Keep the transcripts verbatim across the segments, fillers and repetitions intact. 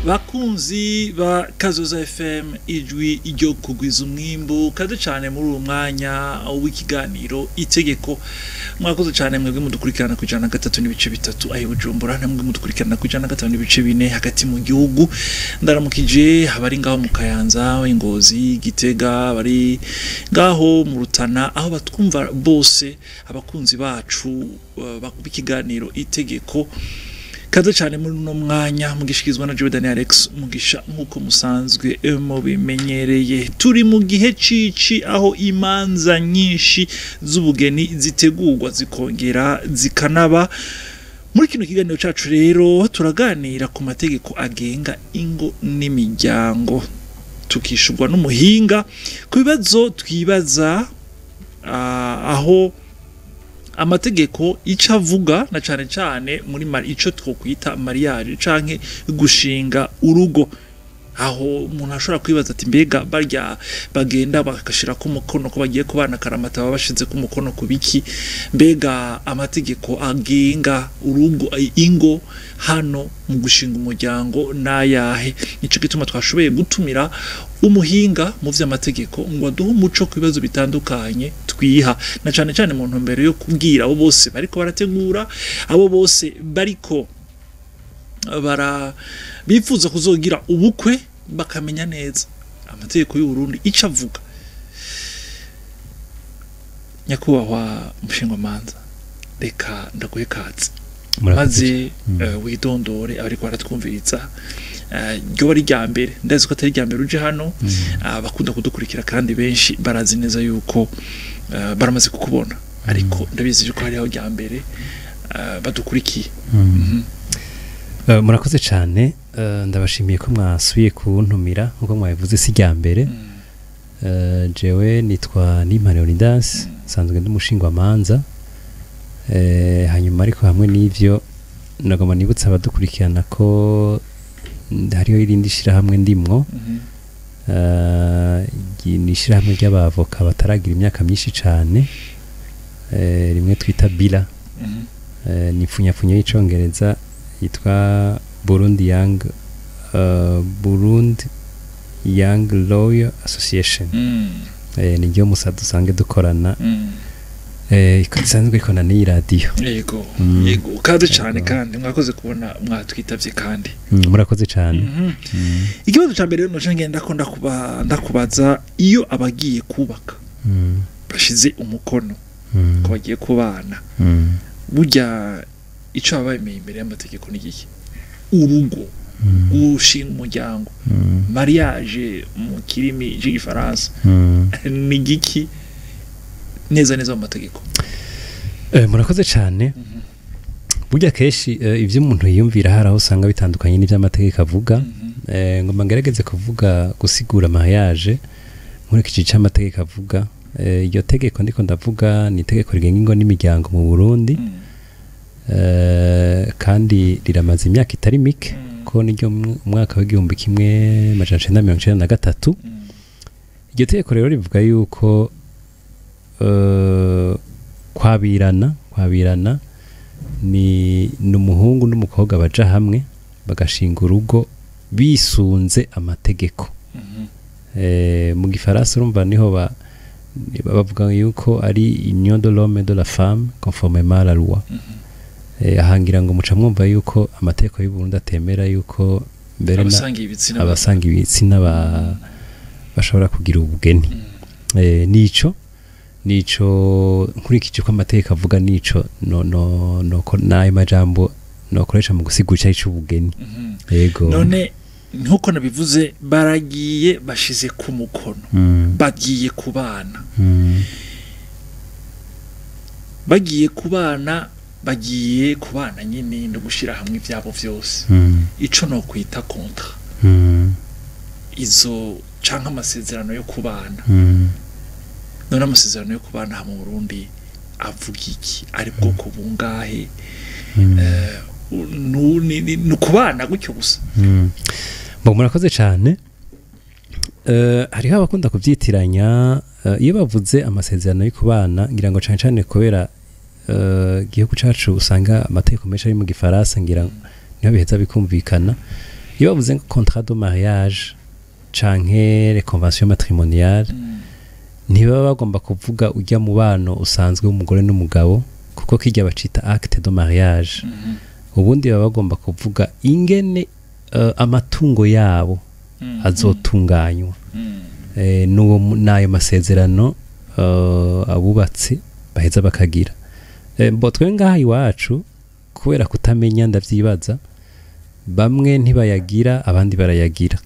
bakunzi ba Kazoza F M ijwi iryo kugwiza umwimbu kaze cyane muri uwo mwanya w'ikiganiro itegeko mwakoze cyane mwebwe mudukurikirana ku ijana na gatatu n'ibice bitatu ayi Bujumbura namwe mudukurikirana ku ijana na gatanu n'ibice bine hagati mu gihugu ndaramukije abari ngaho mu Kayanza Ingozi Gitega bari ngaho mu Rutana aho batwumva bose abakunzi bacu b'ikiganiro itegeko kaze cyane muri no mwanya mugishikizwa na Jordan Alex mugisha nkuko musanzwe mu bimenyereye turi mu gihe cici aho imanza nyinshi z'ubugeni zitegurwa zikongera zikanaba muri kino kiganiro cacu rero turaganira ku mategeko agenga ingo n'imiryango tukishurwa n'umuhinga ku bibazo twibaza uh, aho amategeko icavuga na cane cane muri mari ico twokwita mariage canke gushinga urugo aho umuntu ashobora kwibaza ati mbega barya bagenda bakashira ku mukono ko bagiye kubana karamata babashize ku mukono kubiki mbega amategeko agenga urugo ingo hano mu gushinga umuryango nayahe nico gituma twashoboye gutumira umuhinga mu vy'amategeko ngo aduhe umuco kwibazo bitandukanye twiha na cane cane mu ntumbero yo kubwira abo bose bariko barategura abo bose bariko bara bifuza kuzogira ubukwe bakamenya neza amategeko y'u Burundi icavuga nyakubahwa mushinga manza reka ndaguhe kazi maze uh, widondore ariko baratwumviriza ryo uh, bari ryambere ndazi ko atari ryambere uje hano mm. uh, bakunda kudukurikira kandi benshi barazi neza yuko uh, baramaze kukubona mm. ariko ndabizi yuko hari aho ryambere uh, badukurikiye mm. mm -hmm. Uh, murakoze cyane uh, ndabashimiye ko mwasuye kuntumira nkuko mwabivuze si ryambere mm. uh, jewe nitwa Nimane Leonidas sanzwe ndi mushingwa manza eh hanyuma ariko hamwe n'ivyo nagoma nibutsa abadukurikirana ko hariho irindi shira hamwe ndimwo mm -hmm. uh, nishira hamwe ry'abavoka bataragira imyaka myinshi cyane eh rimwe twita bila mm -hmm. uh, nifunyapfunya y'icongereza yitwa Burundi Young uh, Burundi Young Lawyer Association mm. eh nijyo musadu sange dukorana mm. eh ikasanzwe ikona ni radio yego mm. yego kaze cyane kandi mwakoze kubona mwatwitavye kandi mm, murakoze cyane mm -hmm. mm. ikibazo cyambere no ngenda ko ndakuba ndakubaza iyo abagiye kubaka mm. bashize umukono mm. ko bagiye kubana mm. burya ico abaye imbere y'amategeko n'igiki urugo gushinga umuryango mariage mu kirimi cy'igifaransa n'igiki neza neza mu mategeko eh murakoze cyane burya keshi ivyo umuntu yiyumvira hari aho usanga bitandukanye n'ivy'amategeko avuga eh ngoma ngerageze kuvuga gusigura mariage muri iki cy'amategeko avuga iyo tegeko ndiko ndavuga ni itegeko rigenga ingo n'imiryango mu Burundi Uh, kandi riramaze imyaka itari mike mm. ko niryo mwaka w'igihumbi kimwe amajana icenda na mirongo icenda na gatatu iryo mm. tegeko rero rivuga yuko uh, kwabirana kwabirana ni n'umuhungu n'umukobwa baja hamwe bagashinga urugo bisunze amategeko mm -hmm. eh mu gifaransa urumva niho ba bavuga yuko ari union de l'homme et de la femme conformément à la loi mm -hmm. eh ahangira ngo muca mwumva yuko amategeko y'u Burundi atemera yuko mbere abasanga ibitsina ba bashobora kugira ubugeni mm. eh nico nico nkurikije ko amategeko avuga nico no no no ko nayo majambo no koresha mu gusigura ico ubugeni yego mm -hmm. none nkuko nabivuze baragiye bashize ku mukono mm. bagiye kubana mm. bagiye kubana bagiye kubana nyine no gushira hamwe ivyabo vyose mm. ico no kwita contrat mm. izo canka amasezerano yo kubana mm. none amasezerano yo kubana mu Burundi avuga iki ari bwoko bungahe mm. eh no kubana gutyo gusa mm. bo murakoze cyane eh hariho abakunda kuvyitiranya uh, iyo bavuze amasezerano yo kubana ngira ngo cyane cyane kubera gihugu cacu usanga amategeko menshi ari mu gifaransa ngira niho biheza bikumvikana iyo bavuze ngo contrat de mariage canke les conventions matrimoniales mm. ntibaba bagomba kuvuga ujya mu bano usanzwe w'umugore n'umugabo kuko kijya bacita acte de mariage mm -hmm. ubundi baba bagomba kuvuga ingene uh, amatungo yabo mm -hmm. azotunganywa mm -hmm. eh, n'uwo nayo masezerano uh, abubatse baheza bakagira eh, bo twe ngaha iwacu kubera kutamenya ndavyibaza bamwe ntibayagira abandi barayagira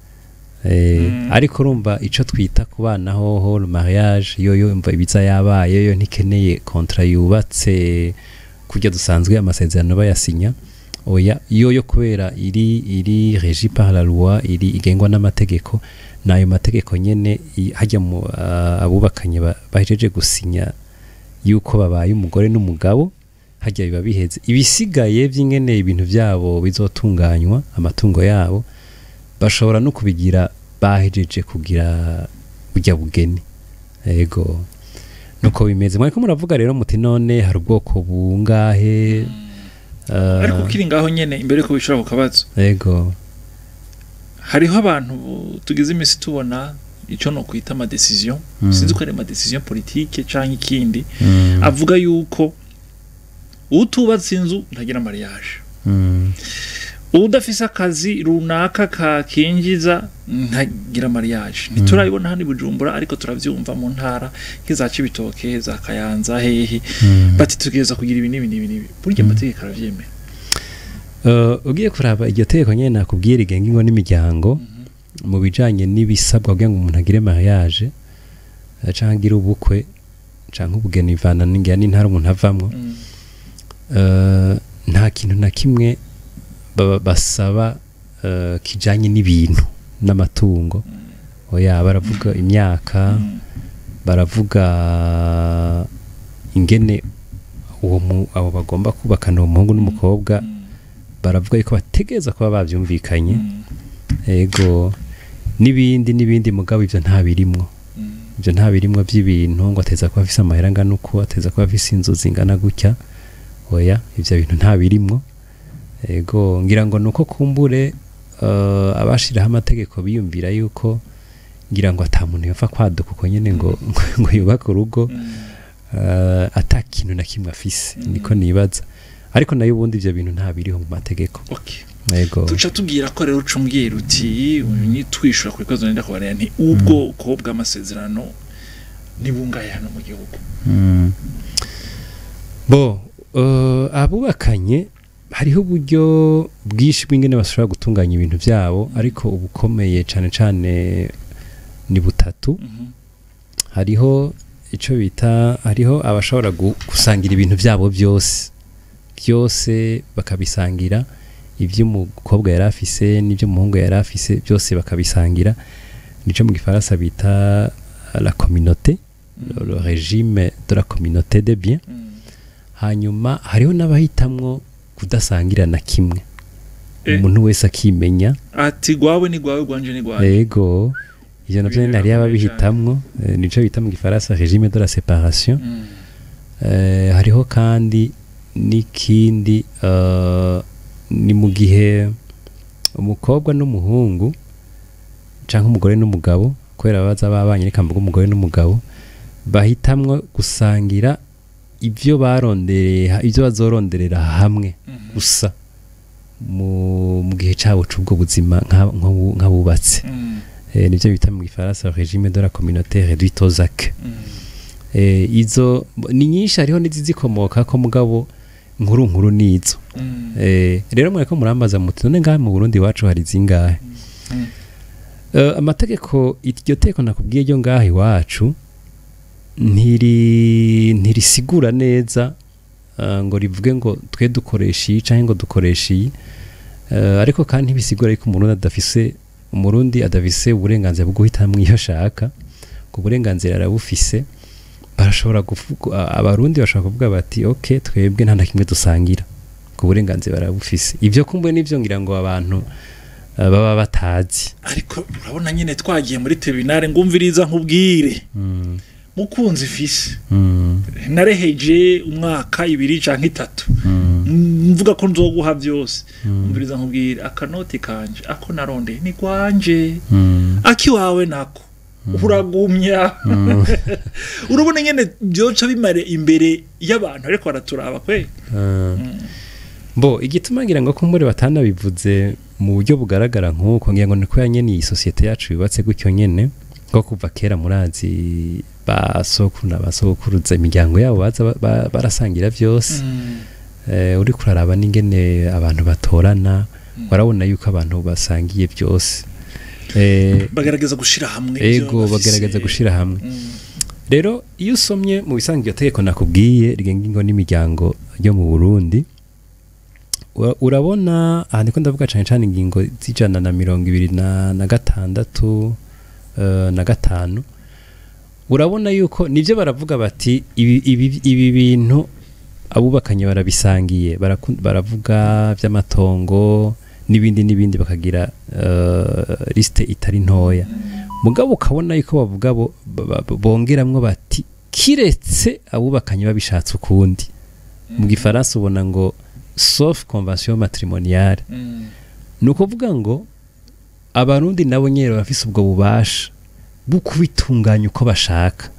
eh mm. ariko urumva ico twita kubana hoho mariage yoyo imva ibiza yabaye yo ntikeneye contrat yubatse kujya dusanzwe amasezerano bayasinya oya yoyo kubera iri iri régie par la loi iri igengwa n'amategeko nayo mategeko nyene hajya mu uh, abubakanye bahejeje gusinya yuko babaye umugore n'umugabo hajya biba biheze ibisigaye by'ingene ibintu byabo bizotunganywa amatungo yabo bashobora no kubigira bahejeje kugira bujya bugeni yego nuko bimeze mwariko muravuga rero muti none hari ubwoko bungahe uh, ariko kiri ngaho nyene imbere ko bishobora kukabazo yego hariho abantu tugize imisi tubona ico no kwita ama decision mm. sinzi ko ari ama decision politique canke ikindi mm. avuga yuko utubatse inzu ntagira mariage mm. udafise akazi runaka kakinjiza ntagira mariage mm. niturabibona hano Bujumbura ariko turavyumva mu ntara nk'iza Cibitoke za Kayanza hehe mm. bati tugeza kugira ibi nibi nibi burya mm. amategeko aravyemera uh, ugiye kuraba iryo tegeko nyene nakubwira igenga ingo n'imiryango mm -hmm. mu bijanye n'ibisabwa kugira ngo umuntu agire mariage canke ubukwe canke ubugeni ivana n'ingira n'intara umuntu avamwo mm. uh, nta kintu na kimwe basaba uh, kijanye n'ibintu n'amatungo mm. oya baravuga mm. imyaka mm. baravuga ingene uwo mu abo bagomba kubakana umuhungu n'umukobwa mm. baravuga yuko bategeza kuba bavyumvikanye ego mm. nibindi nibindi mugabo ivyo nta birimwo mm. ivyo nta birimwo by'ibintu ngo ateza kuba afise amahera ngana uko ateza kuba afise inzu zingana gutya oya ivyo bintu nta birimwo ego ngira ngo nuko kumbure uh, abashiraho amategeko biyumvira yuko ngira ngo atamuntu yopfa kwaduka uko nyene ngo ngo yubaka urugo uh, atakintu na kimwe afise mm. niko nibaza ariko nayo ubundi ivyo bintu nta biriho mu mategeko okay ego tuca tubwira ko rero ucumbwira uti ni twishura ku ikozo nenda kubaraya nti ubwo ko bw'amasezerano nibungaye hano mu gihugu mm. bo uh, abubakanye hariho uburyo bwishi bw'ingene bashobora gutunganya ibintu byabo ariko ubukomeye cyane cyane ni butatu mm -hmm. hariho ico bita hariho abashobora gusangira ibintu byabo byose byose bakabisangira ivyo umukobwa yari afise n'ivyo umuhungu yari afise byose bakabisangira nico mu gifaransa bita la communauté mm. le régime de la communauté des biens mm. hanyuma hariho n'abahitamwo kudasangira na kimwe eh. umuntu wese akimenya ati gwawe ni gwawe gwanje ni gwawe yego ivyo navyo nari ababihitamwo eh, nico bita mu gifaransa régime de la séparation mm. eh, hariho kandi n'ikindi uh, ni mu gihe umukobwa n'umuhungu canke umugore n'umugabo kwera baza babanye reka mvuga umugore n'umugabo bahitamwe gusangira ivyo baronderera ivyo bazoronderera hamwe gusa mm -hmm. mu mu gihe cabo c'ubwo buzima nk'abubatse mm -hmm. eh, nivyo bita mu gifaransa régime de la communauté réduite aux actes mm -hmm. eh, izo ni nyinshi hariho n'izizikomoka ko mugabo nkuru nkuru nizo mm. eh rero mwe ko murambaza muti none ngahe mu Burundi wacu hari zingahe mm. uh, amategeko iryo teko nakubwiye ryo ngahe wacu ntiri ntirisigura neza uh, ngo rivuge ngo twe dukoresha iyi canke ngo dukoresha iyi uh, ariko kandi bisigura yuko umuntu adafise umurundi adafise uburenganzira bwo guhitamwo iyo shaka ku burenganzira arabufise barashobora kuvuga abarundi bashaka kuvuga bati okay twebwe nta nakimwe dusangira ku burenganzira barabufise ivyo kumbuye nivyo ngira ngo abantu uh, baba batazi ariko urabona nyine twagiye muri tribunal ngumviriza nkubwire mm. mukunzi fise mm. nareheje umwaka ibiri canke itatu mm. mvuga ko nzoguha byose umviriza nkubwira akanoti kanje ako naronde ni kwanje aki wawe nako uragumya urubone nyene byoca bimare imbere y'abantu ariko baraturaba kwe bo igituma ngira ngo ko muri batana bivuze mu buryo bugaragara nk'uko ngira ngo niko yanyene iyi societe yacu yubatse gutyo nyene ko kuva kera murazi basokuru n'abasokuruza imiryango yabo baza barasangira byose eh uri kuraraba n'ingene abantu batorana warabona yuko abantu basangiye byose eh bagaragaza gushira hamwe ego bagaragaza gushira hamwe rero iyo usomye mu bisangiye tegeko nakubwiye rigenga ingo n'imiryango yo mu Burundi urabona aha niko ndavuga cyane cyane ingingo zijana na mirongo ibiri na gatandatu na gatanu urabona yuko nivyo baravuga bati ibi ibi, ibi bintu abubakanye barabisangiye baravuga by'amatongo nibindi nibindi bakagira uh, liste itari ntoya mugabo ukabona yuko bavuga bo bongeramwo bati kiretse abubakanye babishatse ukundi mu gifaransa ubona ngo sauf convention matrimoniale mm. nuko vuga ngo abarundi nabo nyere bafise ubwo bubasha bukubitunganya uko bashaka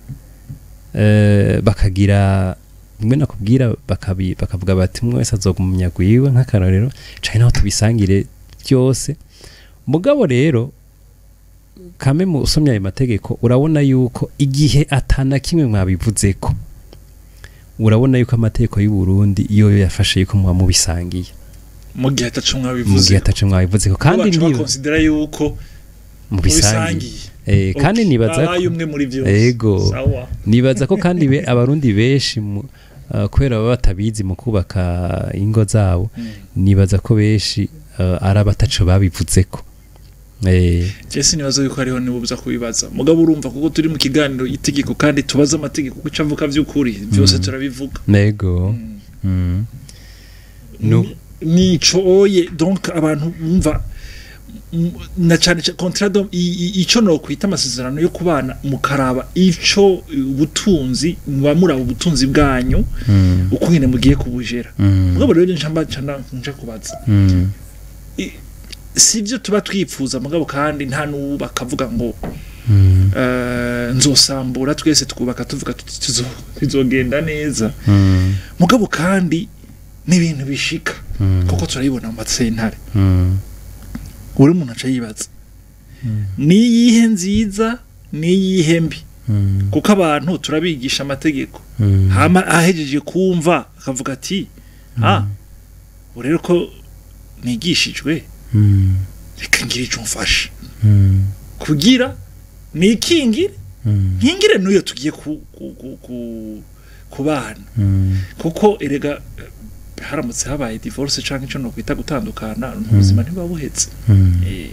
eh bakagira mwe nakubwira bakabi bakavuga bati mwe wese azogumya gwiwe nk'akarorero cyane naho tubisangire byose mugabo rero kame mu usomya ayo mategeko urabona yuko igihe atana kimwe mwabivuzeko urabona yuko amategeko y'u Burundi iyo yafashe yuko mwa mubisangiye mu gihe atacu mwabivuze mu gihe atacu mwabivuze kandi niba considera yuko mubisangiye eh okay. kandi nibaza ko umwe muri byose ego nibaza ko kandi be abarundi beshi uh, kwera baba batabizi mu kubaka ingo zabo mm. nibaza ko beshi uh, arabataco babivuzeko eh Jesse nibaza yuko ariho nibuza kubibaza mugabo urumva kuko turi mu kiganiro itegeko kandi tubaza amategeko kucavuka by'ukuri byose mm. turabivuga nego mm. mm. no nico oye donc abantu bumva na cyane contrat ico no kwita amasezerano yo kubana mukaraba ico ubutunzi muba muraba ubutunzi bwanyu mm. uko nyene mugiye kubujera mugabo rero njamba cyana nje kubaza mm. sivyo tuba twipfuza mugabo kandi nta nuba kavuga ngo mm. uh, nzosambura twese twubaka tuvuga tuzogenda neza mm. mugabo kandi n'ibintu bishika mm. kuko turayibona mu matsentare mm. uri umuntu aca yibaza mm. ni yihe nziza ni yihe mbi mm. kuko abantu turabigisha amategeko mm. hama ahejeje kumva akavuga ati mm. ah urero ko nigishijwe mm. reka ngire ico mfasha mm. kugira nikingire mm. nkingire nuyo tugiye ku ku ku kubana mm. kuko erega haramutse habaye divorce canke cyo no kwita gutandukana ubuzima ntibabuhetse eh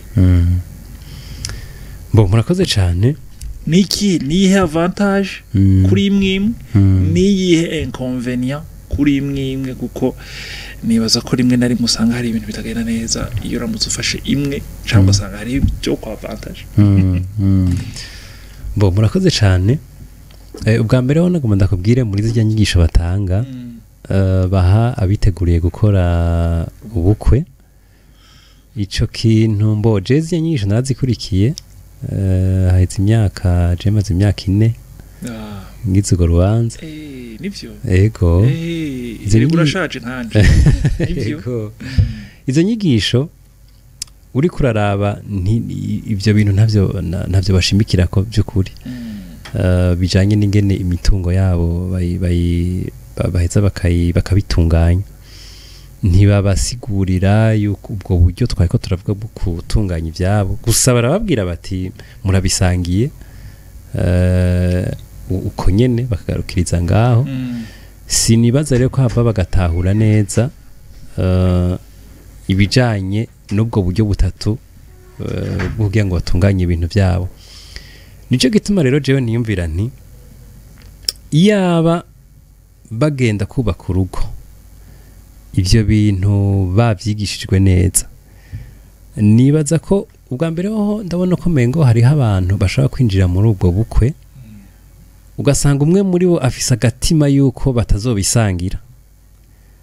bo murakoze cyane niki nihe avantage mm. kuri imwe mm. nihe inconvénient kuri imwe kuko nibaza ko rimwe na rimwe usanga hari ibintu bitagenda neza iyo ramutse ufashe imwe cyangwa usanga mm. hari byo kwa avantage mm. mm. bo murakoze cyane eh, ubwa mbere ho nagomba ndakubwire muri zijya nyigisho batanga mm. Uh, baha abiteguriye gukora ubukwe ico kintu mbo jezi yanyisho narazikurikiye uh, haheze imyaka je maze imyaka ine ah ngize go rubanza eh nivyo ego eh ziri burashaje nkanje nivyo izo nyigisho uri kuraraba ivyo bintu ntavyo ntavyo bashimikira ko byukuri mm. uh, bijanye n'ingene imitungo yabo bayi bayi baheza bakayi bakabitunganya ntibabasigurira yuko ubwo buryo twari ko turavuga bwo kutunganya ibyabo gusa barababwira bati murabisangiye eh uh, uko nyene bakagarukiriza ngaho mm. sinibaza rero ko hava bagatahura neza uh, ibijanye n'ubwo buryo butatu uh, bwo ngo batunganye ibintu byabo nico gituma rero jewe niyumvira nti iyaba bagenda kubaka urugo ivyo bintu bavyigishijwe neza nibaza ko ubwa mbere ho ndabona ko mengo hari abantu bashaka kwinjira muri ubwo bukwe ugasanga umwe muri bo afise agatima yuko batazobisangira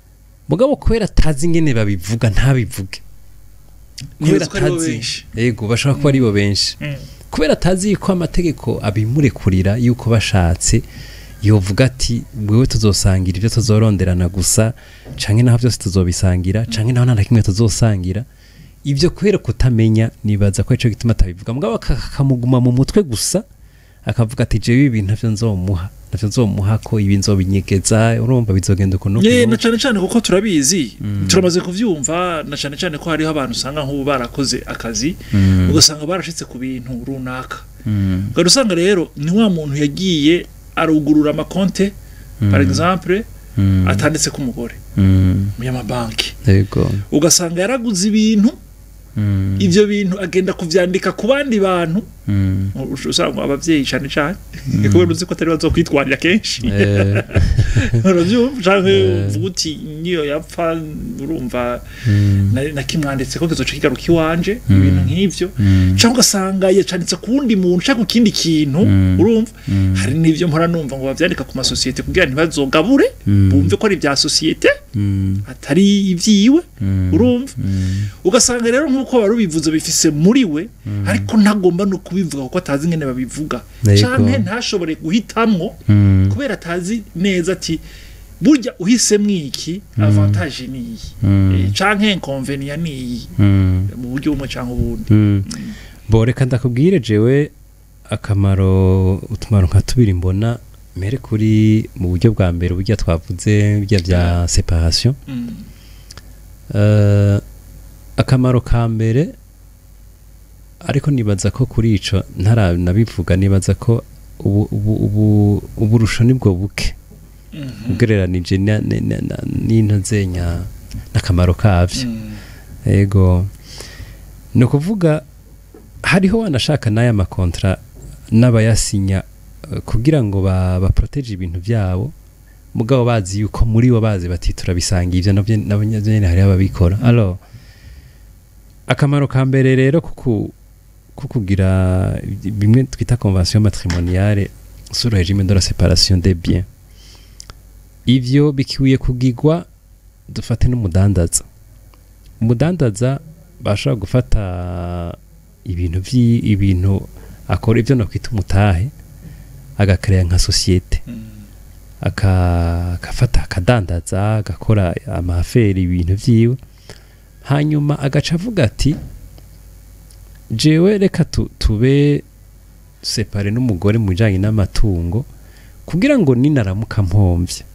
mugabo kubera atazi ingene babivuga ntabivuge kubera Nibaza ko aribo atazi benshi. yego bashobora kuba aribo benshi Mm. kubera atazi yuko amategeko abimurekurira yuko bashatse yovuga ati wewe tuzosangira ibyo tuzoronderana gusa canke naho byose tuzobisangira canke naho nta na kimwe tuzosangira ibyo kubera kutamenya nibaza ko ico gituma atabivuga mugabo akamuguma mu mutwe gusa akavuga ati jewe ibi ntavyo nzomuha ntavyo nzomuha ko ibi nzobinyegeza urumva bizogenda ukuntu Yeah, na cane cane kuko turabizi turamaze kuvyumva na cane cane ko hariho abantu usanga nk'ubu barakoze akazi ugasanga barashitse ku bintu runaka kandi usanga rero ni wa muntu yagiye arugurura amakonte par exemple atanditse ku mugore mu y'amabanki yego ugasanga yaraguze ibintu ivyo bintu agenda kuvyandika ku bandi bantu usanga abavyeyi cane cane kubera uzi ko atari bazokwitwarira kenshi uravyumva canke uvuga uti niyo yapfa urumva na- nakimwanditse ko kizoca kigaruka iwanje ibintu nk'ivyo canke ugasanga yacanditse ku wundi muntu canke ku kindi kintu urumva hari n'ivyo mpora numva ngo bavyandika ku masosiyete kugira ntibazogabure bumve ko ari vya sosiyete atari ivyiwe urumva ugasanga rero nk'uko barubivuze bifise muri we ariko ntagomba no kubivuga kuko atazi ingene babivuga Yego. canke ntashobore guhitamwo kubera atazi neza ati burya uhisemo iki avantage ni iyi Eh, canke inconvénient ni iyi mu buryo bumwe canke ubundi bo reka ndakubwire jewe akamaro utumaro nka tubiri mbona mere kuri mu buryo bwa mbere burya twavuze burya bya separation Mm. Eh, akamaro ka mbere ariko nibaza ko kuri ico ntarabivuga nibaza ko ubu ubu ubu uburusho nibwo buke Mhm. ugereranije na- na- na- na- n'into zenya n'akamaro kavyo Mm. ego ni ukuvuga hariho wanashaka n'aya makontra n'abayasinya eh, kugira ngo ba baproteje ibintu byabo mugabo bazi yuko muri bo bazi bati turabisangiye ivyo nabyo nabo nyene hari ababikora alors akamaro ka mbere rero kuku kukugira bimwe twita convention matrimoniale sur le régime de la séparation des biens ivyo bikiwiye kugigwa dufate n'umudandaza umudandaza bashobora gufata ibintu vyi ibintu akora ivyo no kwita umutahe agakerea nka societe Mm. aka akafata akadandaza agakora amaferi ibintu vyiwe hanyuma agaca avuga ati jewe reka tu, tube separe n'umugore mu bijanye n'amatungo kugira ngo ninaramuka mpomvye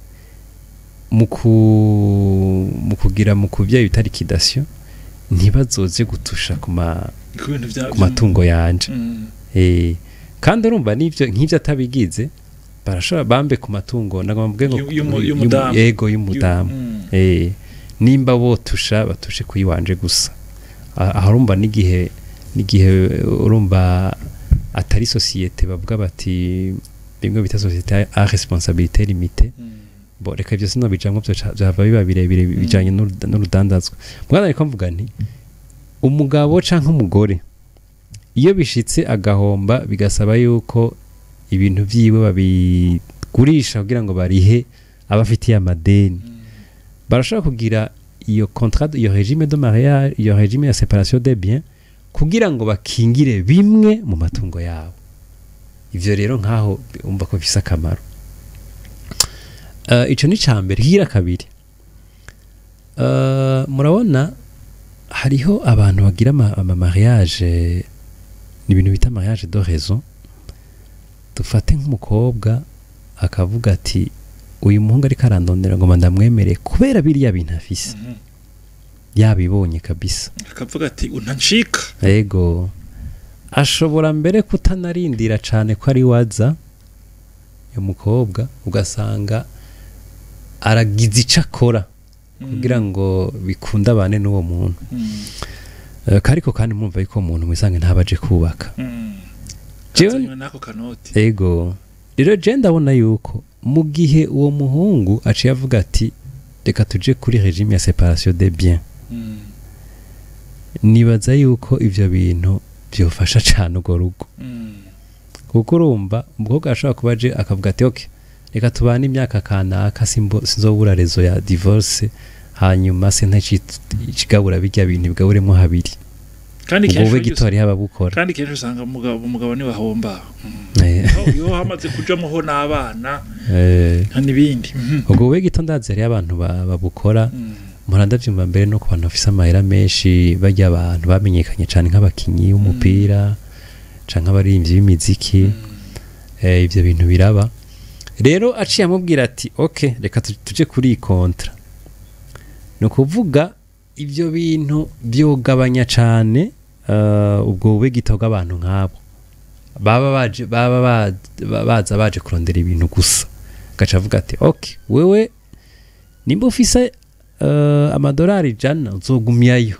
mu ku- mu kugira mu kuvya bitarikidation ntibazoze gutusha ku ma Ku bintu vya- ku matungo yanje Mm. eh kandi urumva nivyo nk'ivyo atabigize barashobora bambe ku matungo nagomba ngo Yu- yumu- y'umudamu. yego y'umudamu Mm. eh nimba botusha batushe kuyiwanje gusa Ah, aho urumva n'igihe n'igihe urumva atari societe bavuga bati bimwe bita societe a responsabilité limitée Mm. bo reka ivyo sino bijamwo byo byava biba birebire bijanye n'uruda- n'urudandazwa mwana ariko mvuga nti umugabo canke umugore iyo bishitse agahomba bigasaba yuko ibintu vyiwe babigurisha kugira ngo barihe abafitiye amadeni barashobora kugira iyo contrat iyo régime de mariage iyo régime ya séparation des biens kugira ngo bakingire bimwe mu matungo yabo ivyo rero nkaho umva ko bifise akamaro uh, ico ni cambere hira kabiri uh, murabona hariho abantu bagira ama, ama mariage ni ibintu bita mariage de raison dufate nk'umukobwa akavuga ati uyu muhungu ariko arandondera ngo ndamwemere kubera biriya bintu afise Mhm. yabibonye kabisa akavuga ati unancika ego ashobora mbere kutanarindira cane ko ari waza uyu mukobwa ugasanga aragize ico akora kugira ngo bikunde abane n'uwo muntu Mm. Eh, kariko kandi mwumva yuko umuntu mwisange ntabaje kubaka Mm. Jewe- Azanywe n'ako kanoti ego rero je ndabona yuko mu gihe uwo muhungu aciye avuga ati reka tuje kuri régime ya séparation des biens Mm. nibaza yuko ivyo bintu byofasha cane urwo rugo Mm. kuko urumva umukobwa ashobora kuba aje akavuga ati ok reka tubane imyaka kanaka simbo sinzobura rezo ya divorce hanyuma se ntacigabura bijya bintu bigaburemo habiri kandi kenshi ubwo gito hari hababukora kandi kenshi usanga umugabo umugabo ni bahomba yo hamaze kujamo ho nabana eh n'ibindi ubwo we gito ndazi hari abantu babukora muranda vyumva mbere no ku bantu bafise amahera menshi bajya abantu bamenyekanye cyane nk'abakinyi b'umupira canke abarimvyi b'imiziki eh ivyo bintu biraba rero aciye amubwira ati okay reka tuje kuri kontra no kuvuga ivyo bintu byogabanya cyane uh, ubwo we gitoga abantu nkabo baba baje baba baza baje kurondera ibintu gusa gaca avuga ati okay wewe nimba ufise uh, amadolari jana uzogumyayo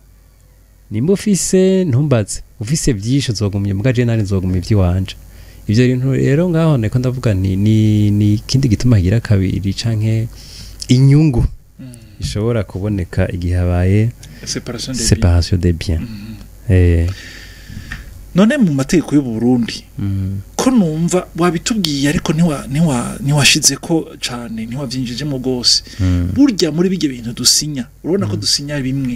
nimba ufise ntumbaze ufise byinshi uzogumya muga je nari nzogumya ivy'iwanje ivyo bintu rero ngaho neko ndavuga ni ni, ni kindi gituma gira kabiri canke inyungu ishobora kuboneka igihe habaye separation des séparation des biens eh none mu mategeko y'u Burundi ko numva wabitubwiye ariko niwa niwa niwashize ko cyane niwa byinjije mu gose burya muri bige bintu dusinya urabona ko dusinya bimwe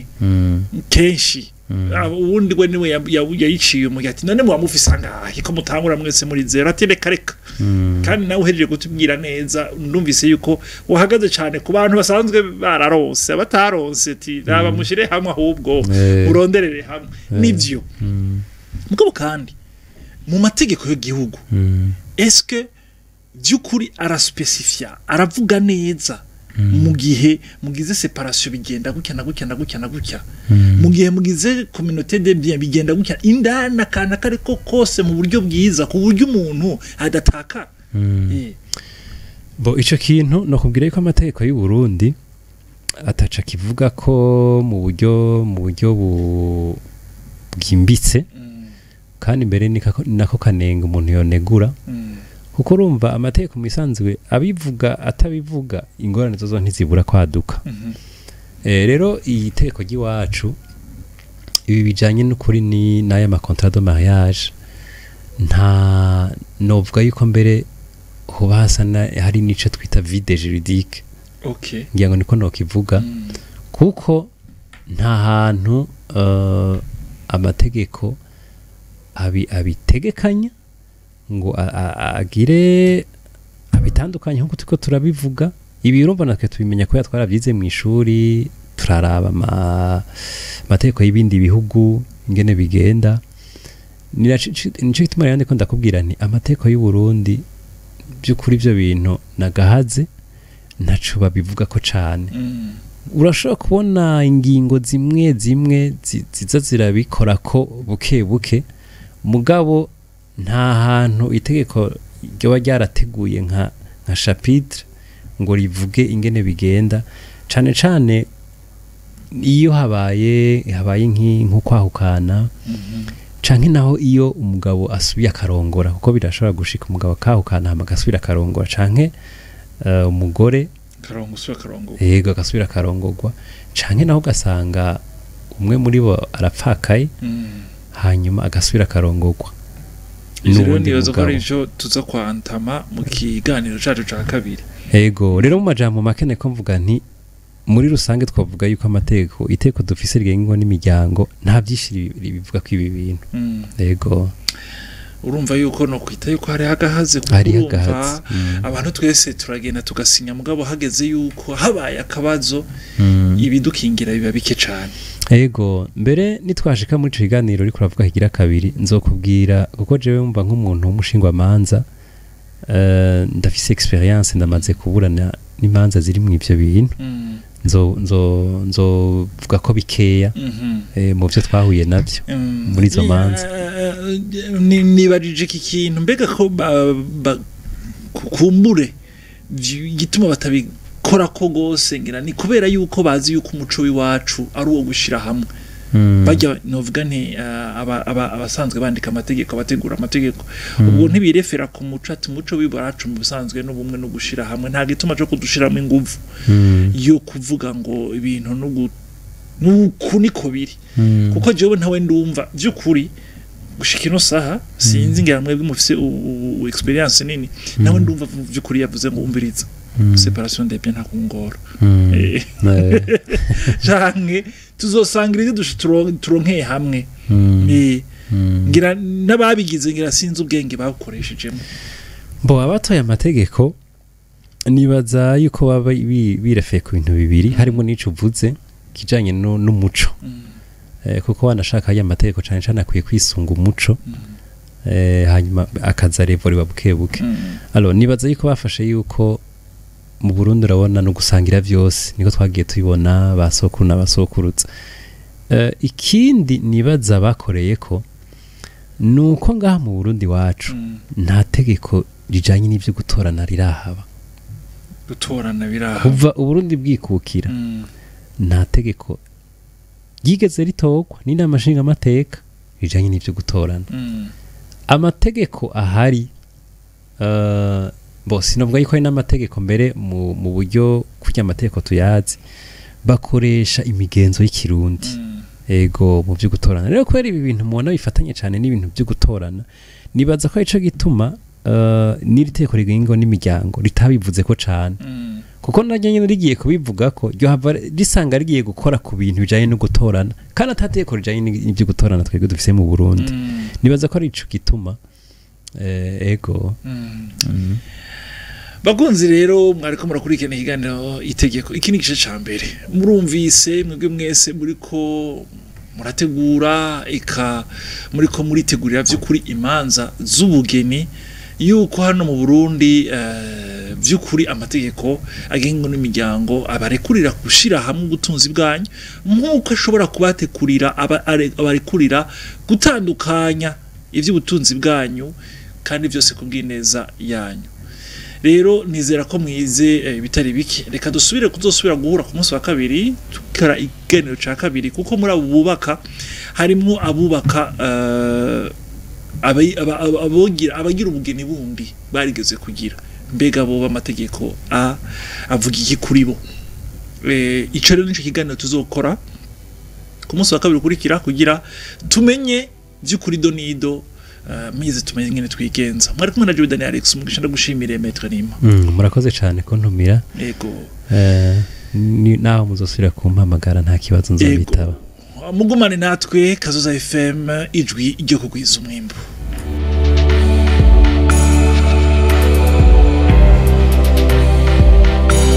kenshi ubundi we niwe yayiciye mu ati none mwamufise angahe ko mutangura mwese muri zero ati reka reka kandi nawe uhejeje gutubwira neza ndumvise yuko wahagaze cyane ku bantu basanzwe bararose abataronse ati raba mushire hamwe ahubwo uronderere hamwe nivyo mugabo kandi mu mategeko y'igihugu est-ce que byukuri araspecifia aravuga neza mu gihe mugize separation bigenda gutya na gutya na gutya na gutya mu gihe mugize communauté de bien bigenda gutya indana kana kare ko kose mu buryo bwiza ku buryo umuntu adataka eh bo ico kintu no kubwira ko amategeko y'u Burundi ataca kivuga ko mu buryo mu buryo bwimbitse kandi mbere ni nako kanenga umuntu yonegura kuko urumva amategeko misanzwe abivuga atabivuga ingorane zo ntizibura kwaduka eh rero iyi teko giwacu ibi bijanye n'ukuri ni naya ma contrat de mariage nta novuga yuko mbere hubasana hari nico twita vide juridique okay ngiye ngo niko no kivuga kuko nta hantu uh, amategeko abi abitegekanya ngo agire abitandukanye nkuko tuko turabivuga ibi urumva natwe tubimenya ko yatwarabyize mu ishuri turaraba amategeko y'ibindi bihugu ingene bigenda ni nico gituma yandi ko ndakubwira nti amategeko y'u Burundi by'ukuri byo bintu nagahaze ntaco babivuga ko cane urashobora kubona ingingo zimwe zimwe ziza zirabikora ko buke buke mugabo nta hantu itegeko ryo ryarateguye nka nka chapitre ngo rivuge ingene bigenda cane cane iyo habaye habaye nko kwahukana canke naho iyo umugabo asubiye akarongora kuko birashobora gushika umugabo akahukana hama gasubira akarongora canke uh, umugore karongo usubira karongorwa yego gasubira akarongorwa canke naho gasanga umwe muri bo arapfakaye hanyuma agasubira akarongorwa n'ubundi yozo ko ivyo tuza kwantama mu kiganiro cacu ca kabiri yego rero mu majambo makene ko mvuga nti muri rusange twavuga yuko amategeko iteko dufise rigengo n'imiryango nta byishiri bivuga ko ibi bintu yego urumva yuko no kwita yuko hari hagahaze kurumva abantu twese turagenda tugasinya mugabo hageze yuko habaye akabazo ibidukingira biba bike cyane yego mbere nitwashika muri ciganiro uri kuravuga higira kabiri nzokubwira kuko jewe mba nk'umuntu w'umushingwa manza uh, ndafise experience ndamaze kuburana n'imanza ziri mu ivyo bintu nzo nzo nzo vuga ko bikeya eh mu byo twahuye navyo muri zo manza ni nibajije iki kintu mbega ko kumbure gituma batabikora ko gose ngira ni kubera yuko bazi yuko umuco w'iwacu ari uwo gushira hamwe bajya novuga nti abasanzwe bandika amategeko abategura amategeko ubwo ntibirefera ku muco ati umuco w'ibaracu mu busanzwe n'ubumwe no gushira hamwe nta gituma cyo kudushiramo inguvu yo kuvuga ngo ibintu no nuko niko biri kuko jewe ntawe ndumva by'ukuri gushika ino saha sinzi ngira mwebwe mufise experience nini nawe ndumva vyukuri yavuze ngo umviriza separation des biens nta kungora jange tuzosangira ivyo turonkeye hamwe ngira n'ababigize ngira sinzi ubwenge bakoreshejemo bo abatoye amategeko nibaza yuko baba birefeye ku bintu bibiri harimo n'ico uvuze kijanye n'umuco kuko wanashaka aya mategeko cyane cyane akwiye kwisunga umuco hanyuma akaza revori babuke buke alors nibaza yuko bafashe yuko mu Burundi urabona no gusangira vyose niko twagiye tubibona basokuru n'abasokurutsa ikindi nibaza bakoreye ko nuko ngaha mu Burundi wacu nta tegeko rijanye n'ivyo gutorana rirahaba gutorana birahaba kuva Uburundi bwikukira nta tegeko yigeze ritogwa n'inama nshinga amateka rijanye n'ivyo gutorana amategeko ahari uh, bo sinovuga yuko ari n'amategeko mbere mu, mu buryo kurya amategeko tuyazi bakoresha imigenzo y'ikirundi ego mu byo gutorana rero kwera ibi bintu mubona bifatanye cyane n'ibintu byo gutorana nibaza ko ico gituma uh, n'iri tegeko rigengo n'imiryango ritabivuze ko cyane kuko najye nyine rigiye kubivuga ko ryo hava risanga rigiye gukora ku bintu bijanye no gutorana kandi atateko rijanye n'ibyo gutorana twebwe dufise mu Burundi nibaza ko ari ico gituma eh, ego bagunzi rero mwariko murakurikirana ikiganiro itegeko iki ni gice ca mbere murumvise mwebwe mwese muriko murategura eka muriko muritegurira vy'ukuri imanza z'ubugeni yuko hano mu Burundi uh, vy'ukuri amategeko agenga n'imiryango abarekurira gushira hamwe ubutunzi bwanyu nkuko ashobora kubatekurira abarekurira gutandukanya ivy'ubutunzi bwanyu kandi byose kubwineza yanyu rero nizera ko mwize eh, bitari biki reka dusubire kuzosubira guhura ku munsi wa kabiri tukara igenero ca kabiri kuko muri abo bubaka harimo abubaka uh, abagira abagira ubugeni bundi barigeze kugira mbega bo bamategeko a avuga iki kuri bo eh ico rero nico kiganiro tuzokora ku munsi wa kabiri kurikira kugira tumenye vy'ukuri donido uh, mize tumenye ngene twigenza mwari kumwe na Jordan Alex umugisha ndagushimire Maître Nima mm, murakoze cyane ko ntumira yego eh ni naho muzosubira kumpamagara nta kibazo nzabitaba mugumane natwe Kazoza F M ijwi ryo kugwiza umwimbo.